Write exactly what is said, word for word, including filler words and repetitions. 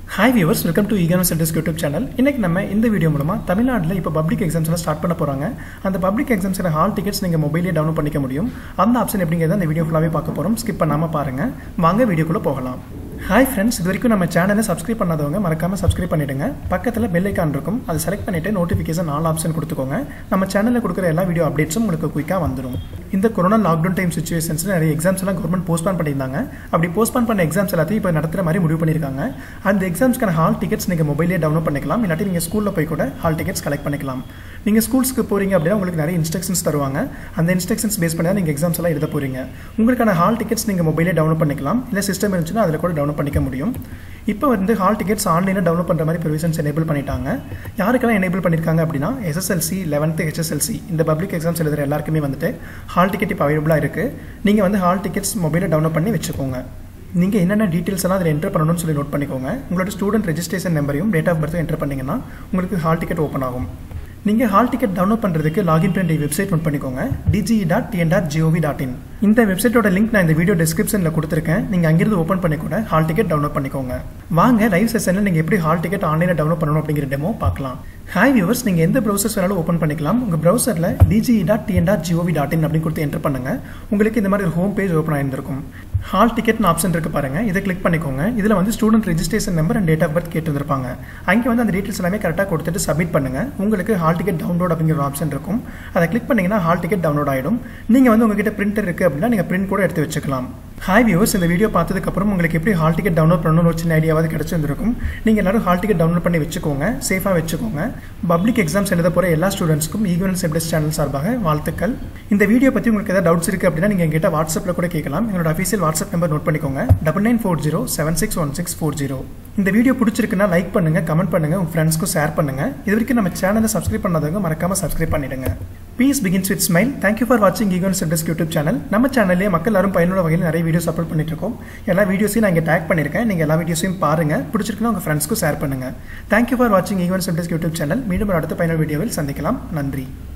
Hi viewers, welcome to Eagerness Centers YouTube channel. இன்னைக்கு நம்ம இந்த வீடியோ மூலமா தமிழ்நாட்டுல இப்ப பப்ளிக் எக்ஸாம்ஸ் எல்லாம் ஸ்டார்ட் பண்ண போறாங்க. அந்த பப்ளிக் எக்ஸாம்ஸ்ல ஹால் டிக்கெட்ஸ் நீங்க மொபைல்லே டவுன்லோட் பண்ணிக்க முடியும். அந்த ஆப்ஷன் எப்படிங்கறத இந்த வீடியோ ஃபுல்லாவே பார்க்க போறோம். ஸ்கிப் பண்ணாம பாருங்க. வாங்க வீடியோக்குள்ள போகலாம். Hi friends, இதுவரைக்கும் நம்ம சேனலை சப்ஸ்கிரைப் பண்ணாதவங்க மறக்காம சப்ஸ்கிரைப் பண்ணிடுங்க. பக்கத்துல பெல் ஐகான் இருக்கும். அதை செலக்ட் பண்ணிட்டு நோட்டிஃபிகேஷன் ஆல் ஆப்ஷன் கொடுத்துக்கோங்க. நம்ம சேனல்ல கொடுக்குற எல்லா வீடியோ அப்டேட்ஸும் உங்களுக்கு குயிக்கா வந்துடும். இந்த கொரோனா லாக்டவுன் டைம் சிச்சுவேஷன்ஸ்ல நிறைய எக்ஸாம்ஸ் எல்லாம் கவர்மெண்ட் போஸ்ட்பான் பண்ணியிருந்தாங்க. அப்படி போஸ்ட்பான் பண்ண எக்ஸாம்ஸ் எல்லாத்தையும் இப்போ நடத்துற மாதிரி முடிவு பண்ணியிருக்காங்க. அந்த எக்ஸாம்ஸ்க்கான ஹால் டிக்கெட்ஸ் நீங்க மொபைலே டவுன்லோட் பண்ணிக்கலாம். இல்லாட்டி நீங்க ஸ்கூல்ல போய் கூட ஹால் டிக்கெட்ஸ் கலெக்ட் பண்ணிக்கலாம். நீங்க ஸ்கூல்ஸ்க்கு போறீங்க அப்படின்னா உங்களுக்கு நிறைய இன்ஸ்ட்ரக்ஷன்ஸ் தருவாங்க. அந்த இன்ஸ்ட்ரக்ஷன்ஸ் பேஸ் பண்ணி தான் நீங்க எக்ஸாம்ஸ் எல்லாம் எழுத போறீங்க. உங்களுக்கான ஹால் டிக்கெட்ஸ் நீங்க மொபைலே டவுன்லோட் பண்ணிக்கலாம். இல்ல சிஸ்டம் இருந்துச்சுன்னா அதில் கூட டவுன்லோட் பண்ணிக்க முடியும். இப்போ வந்து ஹால் டிக்கெட்ஸ் ஆன்லைனில் டவுன்லோட் பண்ணுற மாதிரி ப்ரொவிஷன்ஸ் எனேபிள் பண்ணிட்டாங்க. யாருக்கெல்லாம் எனேபிள் பண்ணியிருக்காங்க அப்படின்னா எஸ்எஸ்எல்சி லெவன்த்து ஹெச்எஸ்எல்சி இந்த பப்ளிக் எக்ஸாம்ஸ் எழுதுகிற எல்லாருக்குமே வந்துட்டு ஹால் டிக்கெட் இப்போ அவைலபிளாக இருக்குது. நீங்கள் வந்து ஹால் டிக்கெட்ஸ் மொபைலில் டவுன்லோட் பண்ணி வச்சுக்கோங்க. நீங்கள் என்னென்ன டீட்டெயில்ஸ் எல்லாம் அதில் என்டர் பண்ணணும்னு சொல்லி நோட் பண்ணிக்கோங்க. உங்களோட ஸ்டூடெண்ட் ரெஜிஸ்ட்ரேஷன் நம்பரையும் டேட் ஆஃப் பர்த்தும் என்டர் பண்ணிங்கன்னா உங்களுக்கு ஹால் டிக்கெட் ஓப்பன் ஆகும். நீங்கள் ஹால் டிக்கெட் டவுன்லோட் பண்ணுறதுக்கு லாகின் பண்ணி வெப்சைட் நோட் பண்ணிக்கோங்க. DG dot TN dot G O V dot in இந்த வெப்சைட்டோட லிங்க் நான் இந்த வீடியோ டிஸ்கிரிப்ஷனில் கொடுத்துருக்கேன். நீங்கள் அங்கிருந்து ஓப்பன் பண்ணி கூட ஹால் டிக்கெட் டவுன்லோட் பண்ணிக்கோங்க. வாங்க லைவ் செஷனில் நீங்கள் எப்படி ஹால் டிக்கெட் ஆன்லைனில் டவுன்லோட் பண்ணணும் அப்படிங்கிற டெமோ பார்க்கலாம். ஹாய் வியூவர்ஸ், நீங்கள் எந்த ப்ரௌசர்ஸ் வேணாலும் ஓப்பன் பண்ணிக்கலாம். உங்கள் ப்ரௌசரில் DG dot TN dot G O V dot in அப்படின்னு கொடுத்து என்டர் பண்ணுங்க. உங்களுக்கு இந்த மாதிரி ஒரு ஹோம் பேஜ் ஓப்பன் ஆயிருந்திருக்கும். ஹால் டிக்கெட்னு ஆப்ஷன் இருக்கு பாருங்க, இதை கிளிக் பண்ணிக்கோங்க. இதில் வந்து student registration number and date of birth கேட்டு வந்திருப்பாங்க. அங்கே வந்து அந்த டீட்டெயில்ஸ் எல்லாமே கரெக்டாக கொடுத்துட்டு சப்மிட் பண்ணுங்க. உங்களுக்கு ஹால் டிக்கெட் டவுன்லோட் அப்படிங்கிற ஆப்ஷன் இருக்கும். அதை கிளிக் பண்ணீங்கன்னா ஹால் டிக்கெட் டவுன்லோட் ஆகிடும். நீங்கள் வந்து உங்ககிட்ட பிரிண்டர் இருக்கு அப்படின்னா நீங்கள் பிரிண்ட் கூட எடுத்து வச்சுக்கலாம். ஹாய் வியூவர்ஸ், இந்த வீடியோ பார்த்ததுக்கப்புறம் உங்களுக்கு எப்படி ஹால் டிக்கெட் டவுன்லோட் பண்ணணும்னு ஒரு சின்ன ஐடியாவது கிடைச்சிருந்திருக்கும். நீங்கள் எல்லாரும் ஹால் டிக்கெட் டவுன்லோட் பண்ணி வச்சுக்கோங்க, சேஃபாக வச்சுக்கோங்க. பப்ளிக் எக்ஸாம்ஸ் எழுத போகிற எல்லா ஸ்டூடெண்ட்ஸ்க்கும் ஈகனஸ் எப்டெஸ் சேனல் சார்பாக வாழ்த்துக்கள். இந்த வீடியோ பற்றி உங்களுக்கு ஏதாவது டவுட்ஸ் இருக்குது அப்படின்னா நீங்கள் எங்கிட்ட வாட்ஸ்அப்பில் கூட கேட்கலாம். என்னோட அஃபீஷியல் வாட்ஸ்அப் நம்பர் நோட் பண்ணிக்கோங்க, double nine four zero seven six one six four zero. இந்த வீடியோ பிடிச்சிருக்குன்னா லைக் பண்ணுங்க, கமெண்ட் பண்ணுங்க, உங்கள் ஃப்ரெண்ட்ஸ்க்கும் ஷேர் பண்ணுங்க. இது வரைக்கும் நம்ம சேனலை சப்ஸ்கிரைப் பண்ணாதவங்க மறக்காம சப்ஸ்கிரைப் பண்ணிடுங்க. Peace begins with smile. Thank you for watching Eagerness Centers YouTube channel. நம்ம சேனல்லே மக்கள் எல்லாரும் பயனுள்ள வகையில் நிறைய வீடியோஸ் அப்லோட் பண்ணிட்டு இருக்கோம். எல்லா வீடியோஸையும் நான் இங்கே டேக் பண்ணியிருக்கேன். நீங்கள் எல்லா வீடியோஸையும் பாருங்க, பிடிச்சிருக்குன்னா உங்கள் ஃப்ரெண்ட்ஸ்க்கும் ஷேர் பண்ணுங்க. Thank you for watching Eagerness Centers YouTube channel. மீண்டும் ஒரு அடுத்த பயனுள்ள வீடியோவில் சந்திக்கலாம். நன்றி.